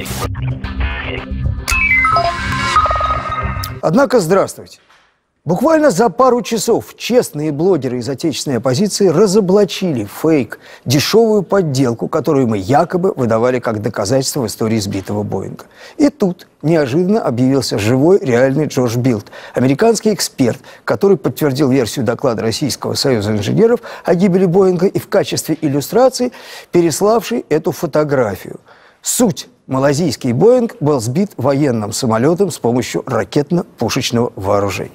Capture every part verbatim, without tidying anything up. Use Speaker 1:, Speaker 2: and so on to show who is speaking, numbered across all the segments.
Speaker 1: Однако, здравствуйте. Буквально за пару часов честные блогеры из отечественной оппозиции разоблачили фейк, дешевую подделку, которую мы якобы выдавали как доказательство в истории сбитого Боинга. И тут неожиданно объявился живой, реальный Джош Билд, американский эксперт, который подтвердил версию доклада Российского союза инженеров о гибели Боинга и в качестве иллюстрации переславший эту фотографию. Суть. Малайзийский Боинг был сбит военным самолетом с помощью ракетно-пушечного вооружения.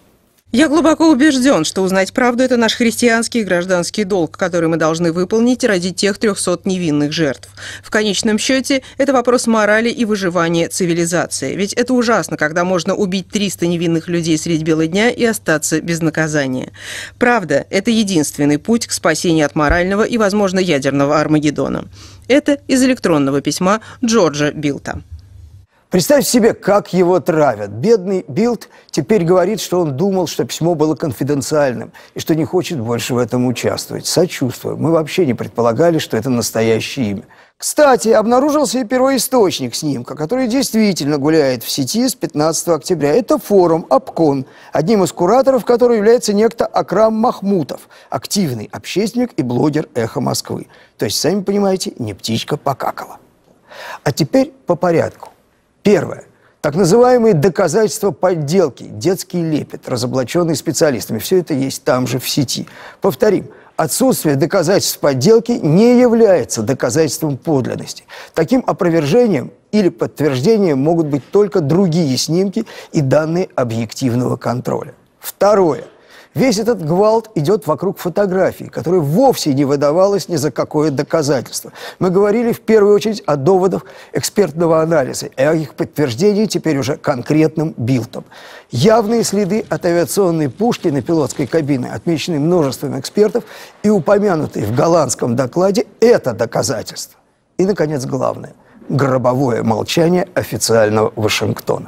Speaker 2: Я глубоко убежден, что узнать правду – это наш христианский и гражданский долг, который мы должны выполнить ради тех трехсот невинных жертв. В конечном счете, это вопрос морали и выживания цивилизации. Ведь это ужасно, когда можно убить триста невинных людей средь бела дня и остаться без наказания. Правда – это единственный путь к спасению от морального и, возможно, ядерного Армагеддона. Это из электронного письма Джорджа Билта.
Speaker 1: Представьте себе, как его травят. Бедный Билд теперь говорит, что он думал, что письмо было конфиденциальным и что не хочет больше в этом участвовать. Сочувствую. Мы вообще не предполагали, что это настоящее имя. Кстати, обнаружился и первоисточник снимка, который действительно гуляет в сети с пятнадцатого октября. Это форум «Обкон», одним из кураторов которого является некто Акрам Махмутов, активный общественник и блогер «Эхо Москвы». То есть, сами понимаете, не птичка покакала. А теперь по порядку. Первое. Так называемые доказательства подделки, детский лепет, разоблаченный специалистами. Все это есть там же в сети. Повторим. Отсутствие доказательств подделки не является доказательством подлинности. Таким опровержением или подтверждением могут быть только другие снимки и данные объективного контроля. Второе. Весь этот гвалт идет вокруг фотографии, которая вовсе не выдавалась ни за какое доказательство. Мы говорили в первую очередь о доводах экспертного анализа и о их подтверждении теперь уже конкретным Билдом. Явные следы от авиационной пушки на пилотской кабине, отмеченные множеством экспертов и упомянутые в голландском докладе, это доказательство. И, наконец, главное – гробовое молчание официального Вашингтона.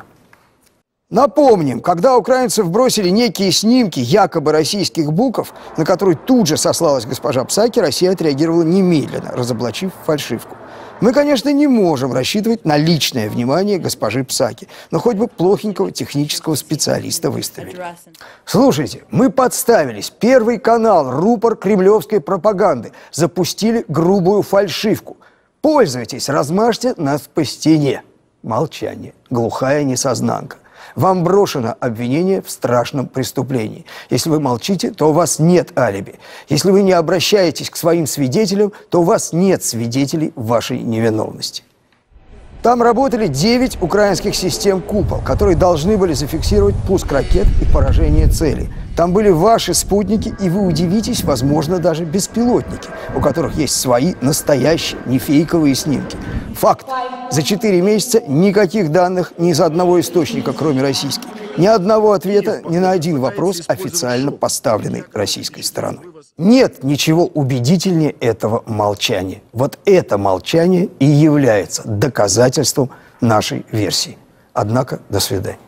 Speaker 1: Напомним, когда украинцев бросили некие снимки якобы российских букв, на которые тут же сослалась госпожа Псаки, Россия отреагировала немедленно, разоблачив фальшивку. Мы, конечно, не можем рассчитывать на личное внимание госпожи Псаки, но хоть бы плохенького технического специалиста выставили. Слушайте, мы подставились. Первый канал, рупор кремлевской пропаганды, запустили грубую фальшивку. Пользуйтесь, размажьте нас по стене. Молчание, глухая несознанка. Вам брошено обвинение в страшном преступлении. Если вы молчите, то у вас нет алиби. Если вы не обращаетесь к своим свидетелям, то у вас нет свидетелей вашей невиновности. Там работали девять украинских систем «Купол», которые должны были зафиксировать пуск ракет и поражение целей. Там были ваши спутники, и вы удивитесь, возможно, даже беспилотники, у которых есть свои настоящие, не фейковые снимки. Факт. За четыре месяца никаких данных ни из одного источника, кроме российских. Ни одного ответа ни на один вопрос, официально поставленный российской стороной. Нет ничего убедительнее этого молчания. Вот это молчание и является доказательством нашей версии. Однако, до свидания.